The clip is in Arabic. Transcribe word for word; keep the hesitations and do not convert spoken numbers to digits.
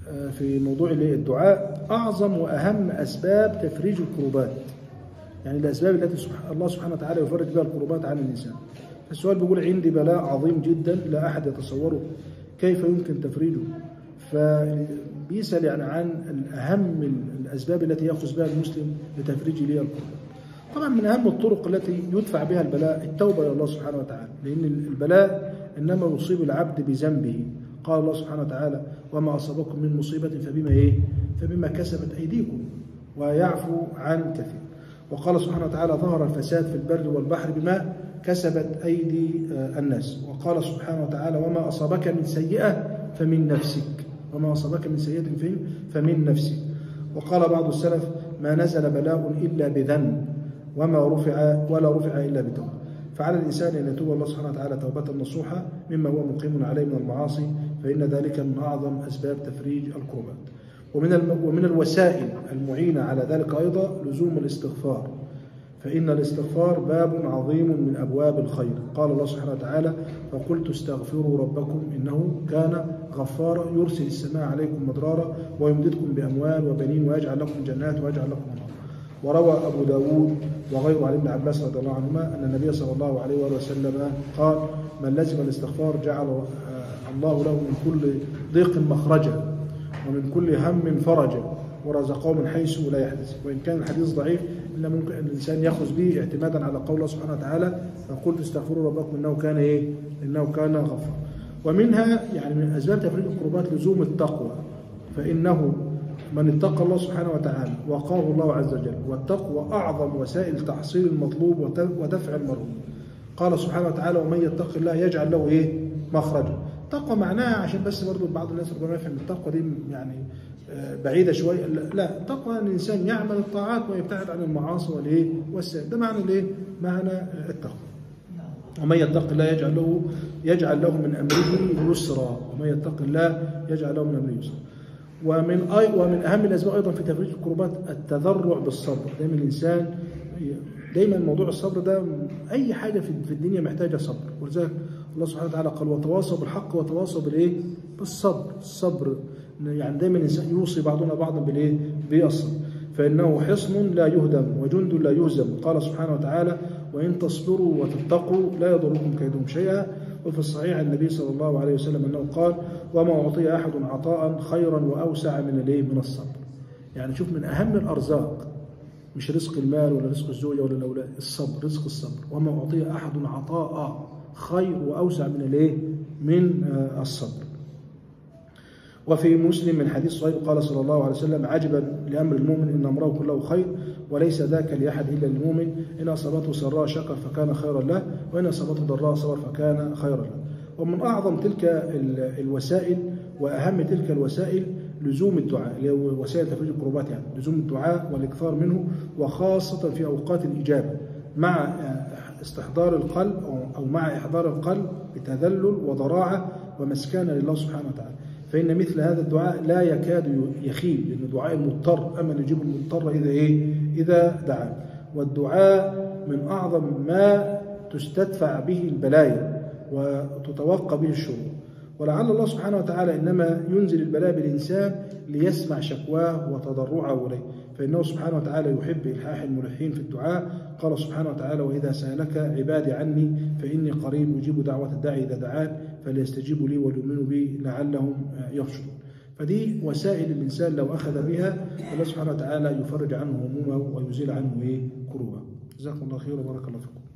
في موضوع الدعاء أعظم وأهم أسباب تفريج الكروبات، يعني الأسباب التي الله سبحانه وتعالى يفرج بها الكروبات عن الإنسان. السؤال بيقول عندي بلاء عظيم جدا لا أحد يتصوره، كيف يمكن تفريجه؟ فبيسأل يعني عن أهم الأسباب التي يأخذ بها المسلم لتفريج لي الكروبات. طبعا من أهم الطرق التي يدفع بها البلاء التوبة إلى الله سبحانه وتعالى، لأن البلاء إنما يصيب العبد بذنبه. قال الله سبحانه وتعالى: وما أصابكم من مصيبة فبما إيه؟ فبما كسبت أيديكم ويعفو عن كثير. وقال سبحانه وتعالى: ظهر الفساد في البر والبحر بما كسبت أيدي الناس. وقال سبحانه وتعالى: وما أصابك من سيئة فمن نفسك، وما أصابك من سيئة فمن نفسك. وقال بعض السلف: ما نزل بلاء إلا بذنب وما رفع ولا رفع إلا بتوبة. فعلى الإنسان أن يتوب الله سبحانه وتعالى توبة نصوحة مما هو مقيم عليه من المعاصي، فإن ذلك من أعظم أسباب تفريج الكربات. ومن ومن الوسائل المعينة على ذلك أيضا لزوم الاستغفار، فإن الاستغفار باب عظيم من أبواب الخير. قال الله سبحانه وتعالى: فقلت استغفروا ربكم إنه كان غفارا يرسل السماء عليكم مدرارا ويمددكم بأموال وبنين ويجعل لكم جنات ويجعل لكم أنهارا. وروى أبو داود وغيره عن ابن عباس رضي الله عنهما أن النبي صلى الله عليه وآله وسلم قال: من لزم الاستغفار جعل الله له من كل ضيق مخرجا ومن كل هم فرجا ورزقه من حيث لا يحتسب. وإن كان الحديث ضعيف إلا ممكن أن الإنسان يأخذ به اعتمادا على قول الله سبحانه وتعالى: فقلت استغفروا ربكم إنه كان إيه؟ إنه كان غفارا. ومنها يعني من أسباب تفريج الكربات لزوم التقوى، فإنه من اتقى الله سبحانه وتعالى وقاه الله عز وجل، والتقوى أعظم وسائل تحصيل المطلوب ودفع المرهوب. قال سبحانه وتعالى: ومن يتق الله يجعل له إيه؟ مخرجا. تقوى معناها عشان بس برضو بعض الناس ربما يفهم التقوى دي يعني بعيدة شوية، لا، التقوى أن الإنسان يعمل الطاعات ويبتعد عن المعاصي والإيه والسيئات، ده معنى الإيه؟ معنى التقوى. ومن يتق الله يجعل له يجعل له من أمره يسرا، ومن يتق الله يجعل له من أمره يسرا. ومن أي ومن أهم الأسباب أيضا في تفريج الكربات التذرع بالصبر. دايما الإنسان دايما موضوع الصبر ده أي حاجة في الدنيا محتاجة صبر، ولذلك الله سبحانه وتعالى قال: وتواصوا بالحق وتواصوا بالإيه؟ بالصبر. الصبر يعني دايما الإنسان يوصي بعضنا بعضا بالإيه؟ بالصبر، فإنه حصن لا يهدم وجند لا يهزم. قال سبحانه وتعالى: وإن تصبروا وتتقوا لا يضركم كيدهم شيئا. وفي الصحيح عن النبي صلى الله عليه وسلم أنه قال: وما أعطي أحد عطاء خيرا وأوسع من الإيه؟ من الصبر. يعني شوف، من أهم الأرزاق مش رزق المال ولا رزق الزوجة ولا الأولاد، الصبر، رزق الصبر. وما أعطي أحد عطاء خير وأوسع من الإيه؟ من الصبر. وفي مسلم من حديث صهيب قال صلى الله عليه وسلم: عجبا لأمر المؤمن إن أمره كله خير وليس ذاك لأحد إلا للمؤمن، إن أصابته سراء شكر فكان خيرا له وإن أصابته ضراء صبر فكان خيرا له. ومن أعظم تلك الوسائل وأهم تلك الوسائل لزوم الدعاء، اللي هو وسائل تفريج الكربات، يعني لزوم الدعاء والإكثار منه، وخاصة في أوقات الإجابة مع استحضار القلب أو مع إحضار القلب بتذلل وضراعة ومسكانة لله سبحانه وتعالى. فإن مثل هذا الدعاء لا يكاد يخيب، لأن دعاء المضطر أما نجيب المضطر إذا إيه؟ إذا دعا. والدعاء من أعظم ما تستدفع به البلايا وتتوقى به الشرور. ولعل الله سبحانه وتعالى إنما ينزل البلاء بالإنسان ليسمع شكواه وتضرعه إليه، فإنه سبحانه وتعالى يحب إلحاح الملحين في الدعاء. قال سبحانه وتعالى: وإذا سألك عبادي عني فإني قريب أجيب دعوة الداعي إذا دعان فليستجيبوا لي وليؤمنوا بي لعلهم يرشدون. فدي وسائل الإنسان لو أخذ بها الله سبحانه وتعالى يفرج عنه همومه ويزيل عنه كروبه. جزاكم الله خير وبارك الله فيكم.